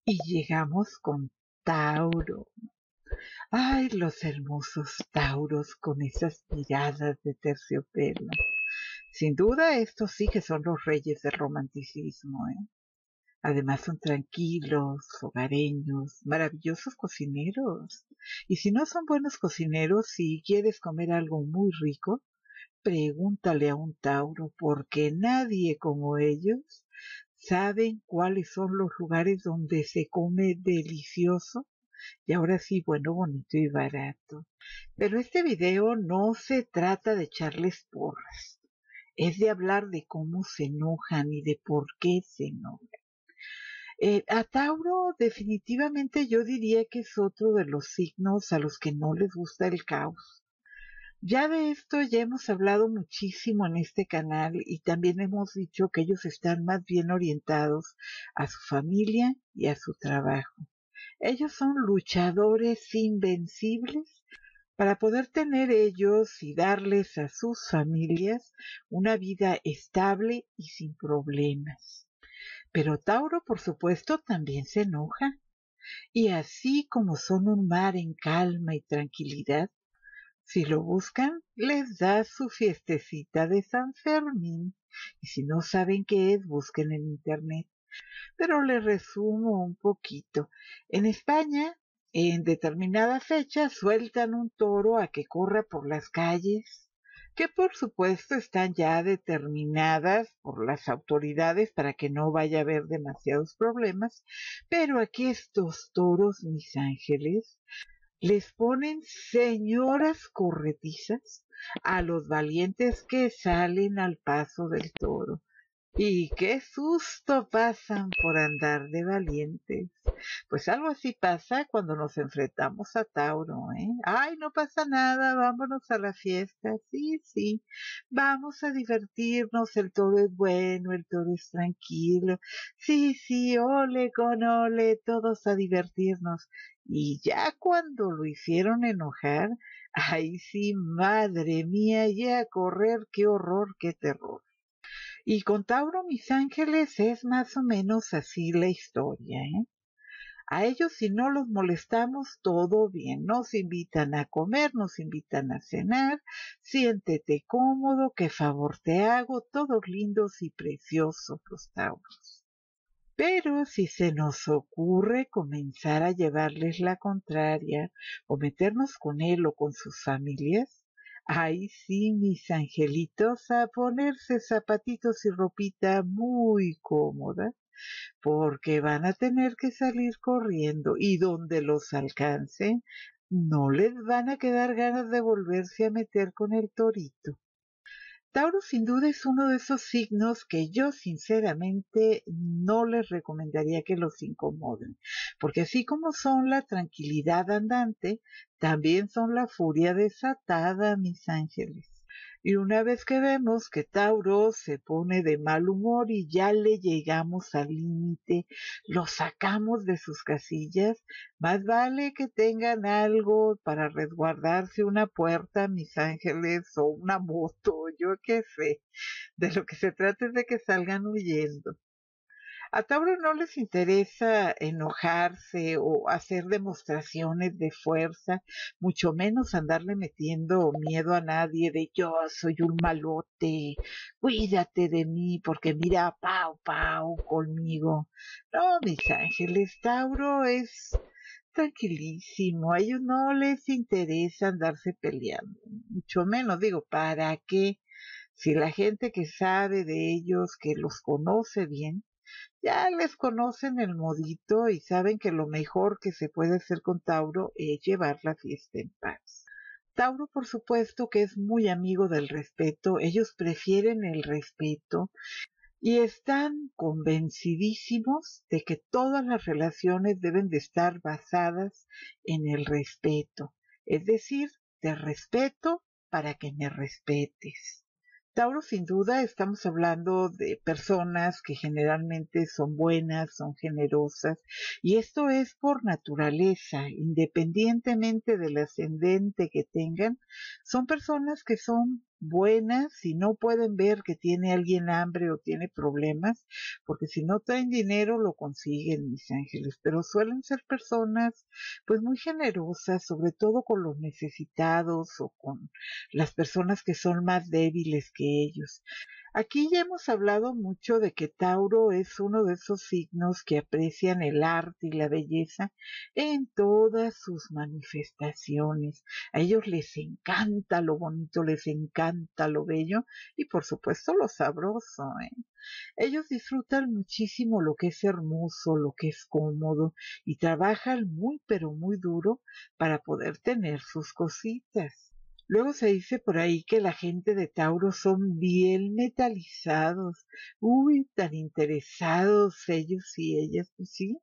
Y llegamos con Tauro. Ay, los hermosos Tauros con esas miradas de terciopelo. Sin duda, estos sí que son los reyes del romanticismo, ¿eh? Además son tranquilos, hogareños, maravillosos cocineros. Y si no son buenos cocineros, si quieres comer algo muy rico, pregúntale a un Tauro, porque nadie como ellos saben cuáles son los lugares donde se come delicioso y ahora sí, bueno, bonito y barato. Pero este video no se trata de echarles porras, es de hablar de cómo se enojan y de por qué se enojan. A Tauro definitivamente yo diría que es otro de los signos a los que no les gusta el caos. Ya de esto ya hemos hablado muchísimo en este canal y también hemos dicho que ellos están más bien orientados a su familia y a su trabajo. Ellos son luchadores invencibles para poder tener ellos y darles a sus familias una vida estable y sin problemas. Pero Tauro, por supuesto, también se enoja. Y así como son un mar en calma y tranquilidad, si lo buscan, les da su fiestecita de San Fermín. Y si no saben qué es, busquen en internet. Pero les resumo un poquito. En España, en determinada fecha, sueltan un toro a que corra por las calles, que por supuesto están ya determinadas por las autoridades para que no vaya a haber demasiados problemas, pero aquí estos toros, mis ángeles, les ponen señoras corretizas a los valientes que salen al paso del toro. Y qué susto pasan por andar de valientes. Pues algo así pasa cuando nos enfrentamos a Tauro, ¿eh? Ay, no pasa nada, vámonos a la fiesta. Sí, sí, vamos a divertirnos, el toro es bueno, el toro es tranquilo. Sí, sí, ole con ole, todos a divertirnos. Y ya cuando lo hicieron enojar, ay sí, madre mía, ya a correr, qué horror, qué terror. Y con Tauro, mis ángeles, es más o menos así la historia, ¿eh? A ellos si no los molestamos, todo bien. Nos invitan a comer, nos invitan a cenar, siéntete cómodo, qué favor te hago, todos lindos y preciosos los Tauros. Pero si se nos ocurre comenzar a llevarles la contraria o meternos con él o con sus familias, ahí sí, mis angelitos, a ponerse zapatitos y ropita muy cómoda, porque van a tener que salir corriendo y donde los alcancen, no les van a quedar ganas de volverse a meter con el torito. Tauro sin duda es uno de esos signos que yo sinceramente no les recomendaría que los incomoden, porque así como son la tranquilidad andante, también son la furia desatada, mis ángeles. Y una vez que vemos que Tauro se pone de mal humor y ya le llegamos al límite, lo sacamos de sus casillas, más vale que tengan algo para resguardarse, una puerta, mis ángeles, o una moto, yo qué sé. De lo que se trata es de que salgan huyendo. A Tauro no les interesa enojarse o hacer demostraciones de fuerza, mucho menos andarle metiendo miedo a nadie de yo soy un malote, cuídate de mí porque mira, pau, pau conmigo. No, mis ángeles, Tauro es tranquilísimo, a ellos no les interesa andarse peleando, mucho menos digo, ¿para qué? Si la gente que sabe de ellos, que los conoce bien, ya les conocen el modito y saben que lo mejor que se puede hacer con Tauro es llevar la fiesta en paz. Tauro, por supuesto, que es muy amigo del respeto, ellos prefieren el respeto y están convencidísimos de que todas las relaciones deben de estar basadas en el respeto, es decir, te respeto para que me respetes. Tauro, sin duda, estamos hablando de personas que generalmente son buenas, son generosas, y esto es por naturaleza, independientemente del ascendente que tengan, son personas que son buenas si no pueden ver que tiene alguien hambre o tiene problemas, porque si no traen dinero lo consiguen, mis ángeles, pero suelen ser personas pues muy generosas, sobre todo con los necesitados o con las personas que son más débiles que ellos. Aquí ya hemos hablado mucho de que Tauro es uno de esos signos que aprecian el arte y la belleza en todas sus manifestaciones. A ellos les encanta lo bonito, les encanta lo bello y por supuesto lo sabroso, ¿eh? Ellos disfrutan muchísimo lo que es hermoso, lo que es cómodo y trabajan muy pero muy duro para poder tener sus cositas. Luego se dice por ahí que la gente de Tauro son bien metalizados. Uy, tan interesados ellos y ellas. Pues sí,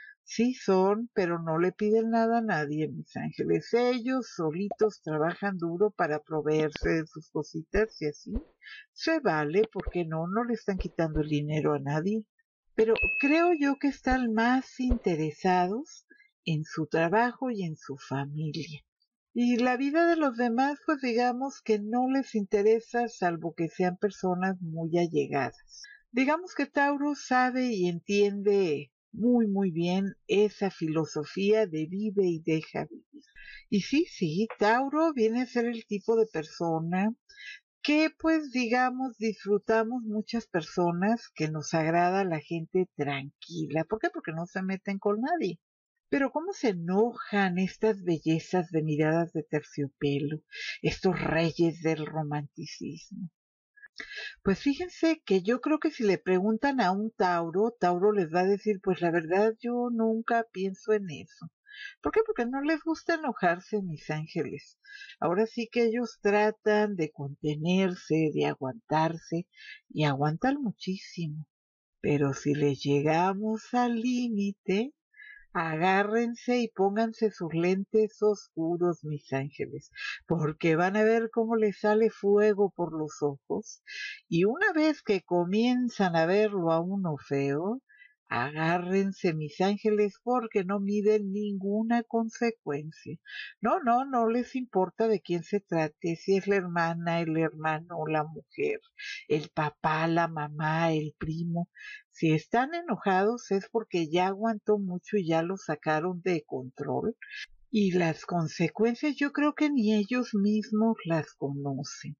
sí son, pero no le piden nada a nadie, mis ángeles. Ellos solitos trabajan duro para proveerse de sus cositas y así se vale, porque no, no le están quitando el dinero a nadie. Pero creo yo que están más interesados en su trabajo y en su familia. Y la vida de los demás, pues digamos que no les interesa salvo que sean personas muy allegadas. Digamos que Tauro sabe y entiende muy bien esa filosofía de vive y deja vivir. Y sí, Tauro viene a ser el tipo de persona que pues digamos disfrutamos muchas personas, que nos agrada la gente tranquila. ¿Por qué? Porque no se meten con nadie. Pero cómo se enojan estas bellezas de miradas de terciopelo, estos reyes del romanticismo. Pues fíjense que yo creo que si le preguntan a un Tauro, Tauro les va a decir, pues la verdad yo nunca pienso en eso. ¿Por qué? Porque no les gusta enojarse, mis ángeles. Ahora sí que ellos tratan de contenerse, de aguantarse, y aguantan muchísimo. Pero si les llegamos al límite, agárrense y pónganse sus lentes oscuros, mis ángeles, porque van a ver cómo les sale fuego por los ojos. Y una vez que comienzan a verlo a uno feo, agárrense, mis ángeles, porque no miden ninguna consecuencia. No, no, no les importa de quién se trate, si es la hermana, el hermano, la mujer, el papá, la mamá, el primo. Si están enojados es porque ya aguantó mucho y ya lo sacaron de control. Y las consecuencias yo creo que ni ellos mismos las conocen.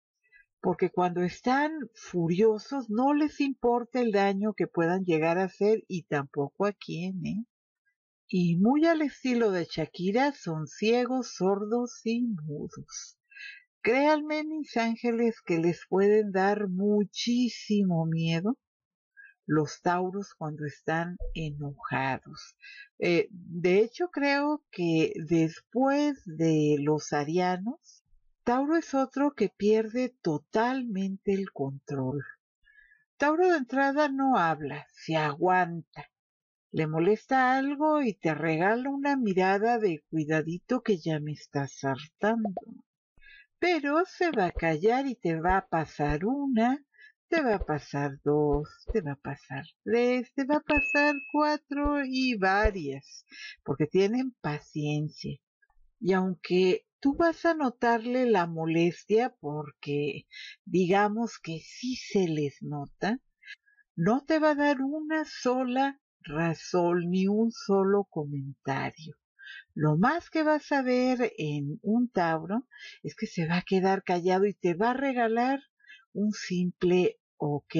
Porque cuando están furiosos no les importa el daño que puedan llegar a hacer y tampoco a quién, ¿eh? Y muy al estilo de Shakira son ciegos, sordos y mudos. Créanme, mis ángeles, que les pueden dar muchísimo miedo los tauros cuando están enojados. De hecho, creo que después de los arianos, Tauro es otro que pierde totalmente el control. Tauro de entrada no habla, se aguanta. Le molesta algo y te regala una mirada de cuidadito que ya me estás hartando. Pero se va a callar y te va a pasar una, te va a pasar dos, te va a pasar tres, te va a pasar cuatro y varias, porque tienen paciencia. Y aunque tú vas a notarle la molestia, porque digamos que sí se les nota, no te va a dar una sola razón ni un solo comentario. Lo más que vas a ver en un Tauro es que se va a quedar callado y te va a regalar un simple ok.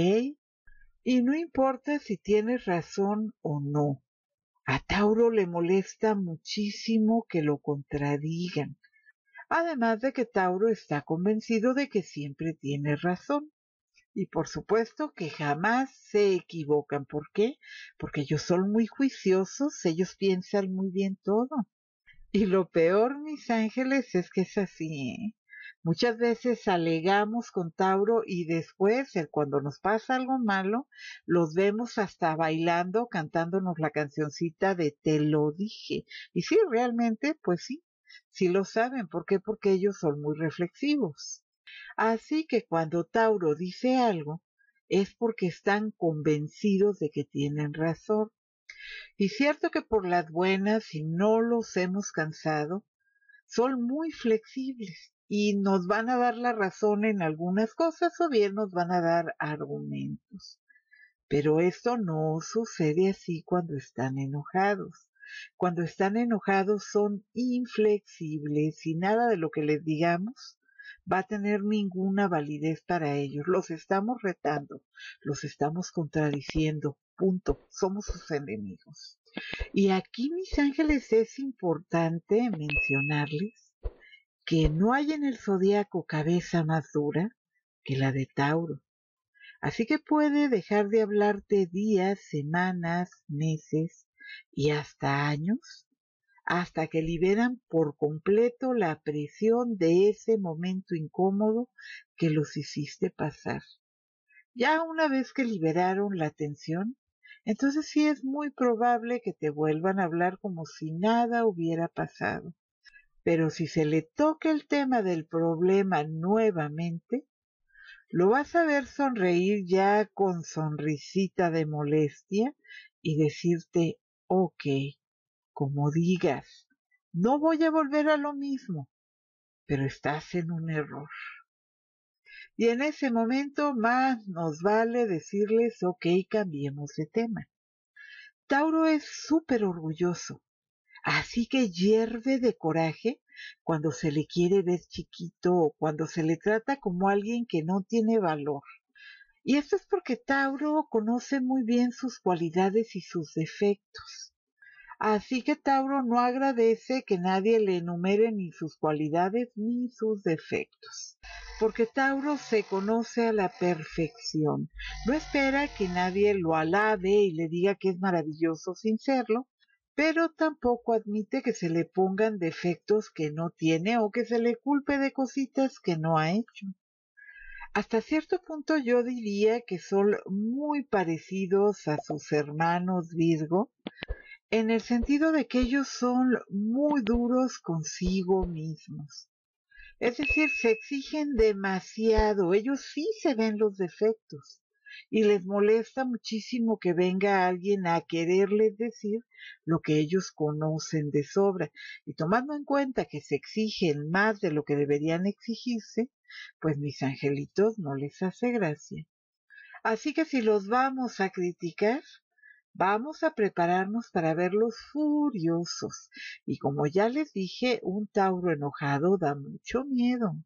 Y no importa si tienes razón o no. A Tauro le molesta muchísimo que lo contradigan. Además de que Tauro está convencido de que siempre tiene razón. Y por supuesto que jamás se equivocan. ¿Por qué? Porque ellos son muy juiciosos, ellos piensan muy bien todo. Y lo peor, mis ángeles, es que es así, ¿eh? Muchas veces alegamos con Tauro y después, cuando nos pasa algo malo, los vemos hasta bailando, cantándonos la cancioncita de Te lo dije. Y sí, realmente, pues sí, sí lo saben. ¿Por qué? Porque ellos son muy reflexivos. Así que cuando Tauro dice algo, es porque están convencidos de que tienen razón. Y cierto que por las buenas, si no los hemos cansado, son muy flexibles y nos van a dar la razón en algunas cosas o bien nos van a dar argumentos. Pero esto no sucede así cuando están enojados. Cuando están enojados son inflexibles y nada de lo que les digamos va a tener ninguna validez para ellos. Los estamos retando, los estamos contradiciendo, punto. Somos sus enemigos. Y aquí, mis ángeles, es importante mencionarles que no hay en el zodiaco cabeza más dura que la de Tauro. Así que puede dejar de hablarte días, semanas, meses y hasta años, hasta que liberan por completo la presión de ese momento incómodo que los hiciste pasar. Ya una vez que liberaron la tensión, entonces sí es muy probable que te vuelvan a hablar como si nada hubiera pasado. Pero si se le toca el tema del problema nuevamente, lo vas a ver sonreír ya con sonrisita de molestia y decirte, ok, como digas, no voy a volver a lo mismo, pero estás en un error. Y en ese momento más nos vale decirles, ok, cambiemos de tema. Tauro es súper orgulloso, así que hierve de coraje cuando se le quiere ver chiquito o cuando se le trata como alguien que no tiene valor. Y esto es porque Tauro conoce muy bien sus cualidades y sus defectos. Así que Tauro no agradece que nadie le enumere ni sus cualidades ni sus defectos. Porque Tauro se conoce a la perfección. No espera que nadie lo alabe y le diga que es maravilloso sin serlo, pero tampoco admite que se le pongan defectos que no tiene o que se le culpe de cositas que no ha hecho. Hasta cierto punto yo diría que son muy parecidos a sus hermanos Virgo, en el sentido de que ellos son muy duros consigo mismos. Es decir, se exigen demasiado, ellos sí se ven los defectos y les molesta muchísimo que venga alguien a quererles decir lo que ellos conocen de sobra. Y tomando en cuenta que se exigen más de lo que deberían exigirse, pues mis angelitos no les hace gracia. Así que si los vamos a criticar, vamos a prepararnos para verlos furiosos. Y como ya les dije, un Tauro enojado da mucho miedo.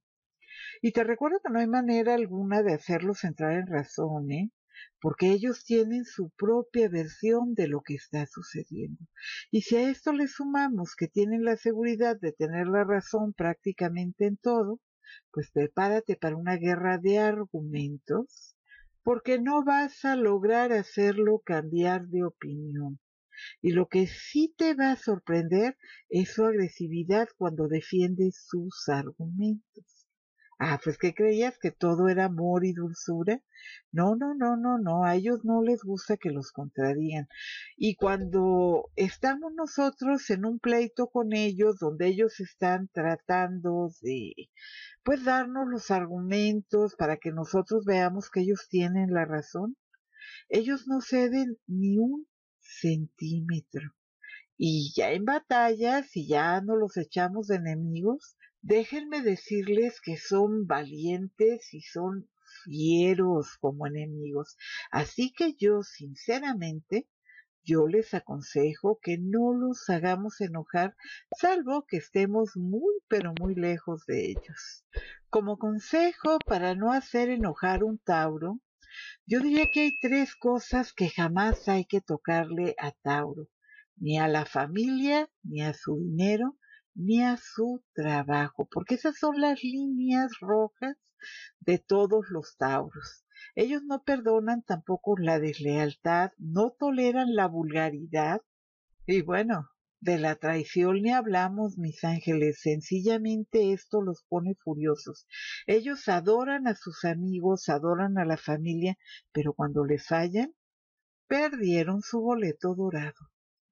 Y te recuerdo que no hay manera alguna de hacerlos entrar en razón, ¿eh? Porque ellos tienen su propia versión de lo que está sucediendo. Y si a esto le sumamos que tienen la seguridad de tener la razón prácticamente en todo, pues prepárate para una guerra de argumentos, porque no vas a lograr hacerlo cambiar de opinión. Y lo que sí te va a sorprender es su agresividad cuando defiende sus argumentos. Ah, pues ¿qué creías? ¿Que todo era amor y dulzura? No, no, no, no, no, a ellos no les gusta que los contradigan. Y cuando estamos nosotros en un pleito con ellos, donde ellos están tratando de, pues, darnos los argumentos para que nosotros veamos que ellos tienen la razón, ellos no ceden ni un centímetro. Y ya en batallas, si ya no los echamos de enemigos, déjenme decirles que son valientes y son fieros como enemigos. Así que yo, sinceramente, yo les aconsejo que no los hagamos enojar, salvo que estemos muy, pero muy lejos de ellos. Como consejo para no hacer enojar un Tauro, yo diría que hay tres cosas que jamás hay que tocarle a Tauro, ni a la familia, ni a su dinero, ni a su trabajo, porque esas son las líneas rojas de todos los Tauros. Ellos no perdonan tampoco la deslealtad, no toleran la vulgaridad, y bueno, de la traición ni hablamos, mis ángeles. Sencillamente esto los pone furiosos. Ellos adoran a sus amigos, adoran a la familia, pero cuando les fallan, perdieron su boleto dorado.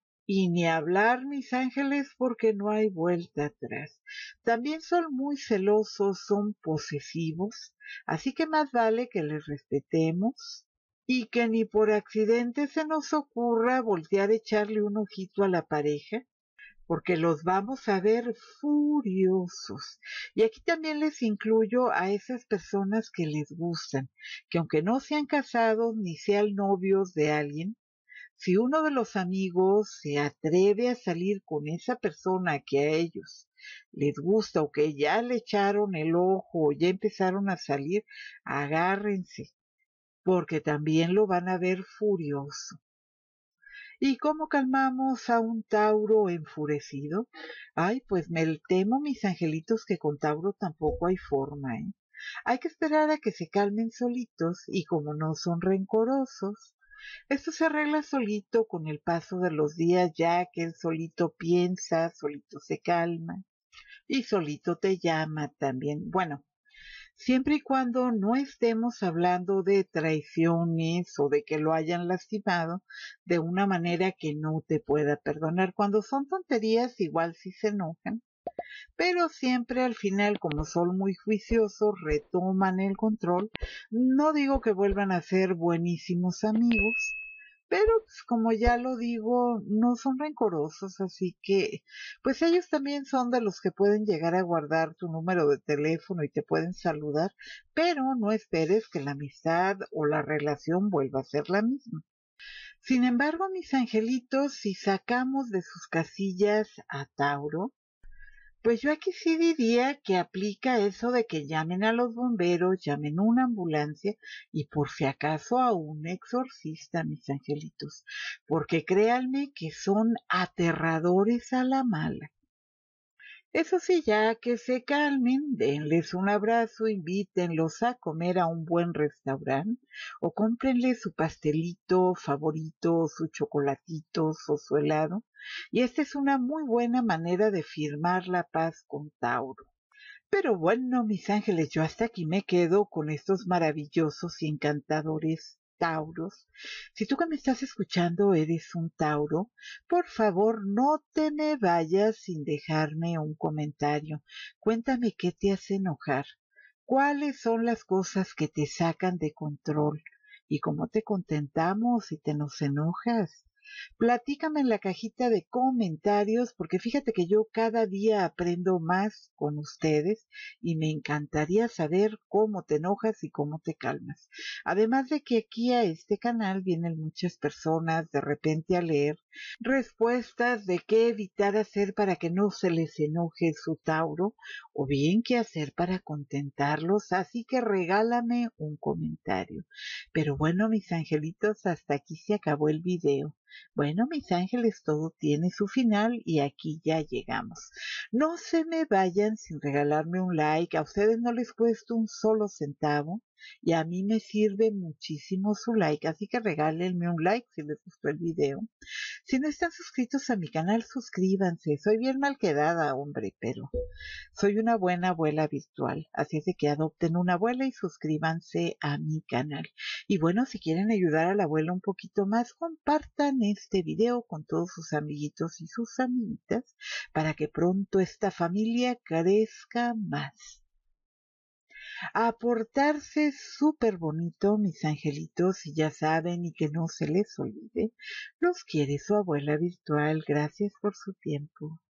Y ni hablar, mis ángeles, porque no hay vuelta atrás. También son muy celosos, son posesivos, así que más vale que les respetemos y que ni por accidente se nos ocurra voltear a echarle un ojito a la pareja, porque los vamos a ver furiosos. Y aquí también les incluyo a esas personas que les gustan, que aunque no sean casados ni sean novios de alguien, si uno de los amigos se atreve a salir con esa persona que a ellos les gusta o que ya le echaron el ojo o ya empezaron a salir, agárrense, porque también lo van a ver furioso. ¿Y cómo calmamos a un Tauro enfurecido? Ay, pues me temo, mis angelitos, que con Tauro tampoco hay forma, ¿eh? Hay que esperar a que se calmen solitos y como no son rencorosos, esto se arregla solito con el paso de los días, ya que él solito piensa, solito se calma y solito te llama también. Bueno, siempre y cuando no estemos hablando de traiciones o de que lo hayan lastimado de una manera que no te pueda perdonar. Cuando son tonterías, igual sí se enojan, pero siempre al final, como son muy juiciosos, retoman el control. No digo que vuelvan a ser buenísimos amigos, pero pues, como ya lo digo, no son rencorosos, así que pues ellos también son de los que pueden llegar a guardar tu número de teléfono y te pueden saludar, pero no esperes que la amistad o la relación vuelva a ser la misma. Sin embargo, mis angelitos, si sacamos de sus casillas a Tauro, pues yo aquí sí diría que aplica eso de que llamen a los bomberos, llamen una ambulancia y por si acaso a un exorcista, mis angelitos, porque créanme que son aterradores a la mala. Eso sí, ya que se calmen, denles un abrazo, invítenlos a comer a un buen restaurante o cómprenles su pastelito favorito, su chocolatito o su helado. Y esta es una muy buena manera de firmar la paz con Tauro. Pero bueno, mis ángeles, yo hasta aquí me quedo con estos maravillosos y encantadores Tauros. Si tú que me estás escuchando eres un Tauro, por favor no te me vayas sin dejarme un comentario. Cuéntame qué te hace enojar, cuáles son las cosas que te sacan de control y cómo te contentamos si te nos enojas. Platícame en la cajita de comentarios, porque fíjate que yo cada día aprendo más con ustedes y me encantaría saber cómo te enojas y cómo te calmas. Además de que aquí a este canal vienen muchas personas de repente a leer respuestas de qué evitar hacer para que no se les enoje su Tauro o bien qué hacer para contentarlos, así que regálame un comentario. Pero bueno, mis angelitos, hasta aquí se acabó el video. Bueno, mis ángeles, todo tiene su final y aquí ya llegamos. No se me vayan sin regalarme un like. A ustedes no les cuesta un solo centavo y a mí me sirve muchísimo su like. Así que regálenme un like si les gustó el video. Si no están suscritos a mi canal, suscríbanse. Soy bien mal quedada, hombre, pero soy una buena abuela virtual. Así es de que adopten una abuela y suscríbanse a mi canal. Y bueno, si quieren ayudar a la abuela un poquito más, compartan este video con todos sus amiguitos y sus amiguitas para que pronto esta familia crezca más. A portarse súper bonito, mis angelitos, y ya saben, y que no se les olvide, los quiere su abuela virtual. Gracias por su tiempo.